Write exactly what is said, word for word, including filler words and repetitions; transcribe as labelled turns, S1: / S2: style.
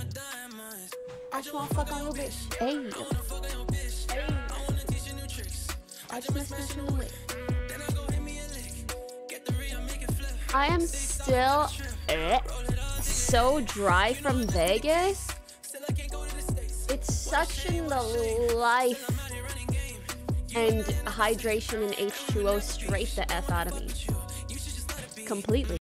S1: I just wanna fuck on your bitch. Hey. Hey. I just miss smashing the whip. I am still eh, so dry from Vegas. It's sucking the life and hydration and H two O straight the F out of me. Completely.